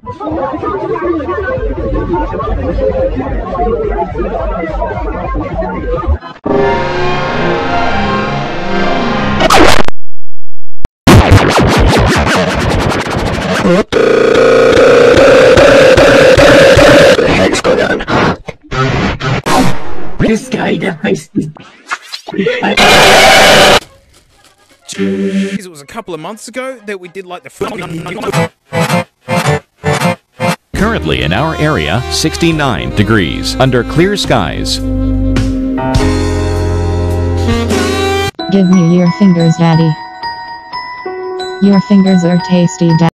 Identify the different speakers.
Speaker 1: What the heck's going on? This guy that makes me...
Speaker 2: It was a couple of months ago that we did like the...
Speaker 3: Currently in our area, 69 degrees under clear skies.
Speaker 4: Give me your fingers, Daddy. Your fingers are tasty, Daddy.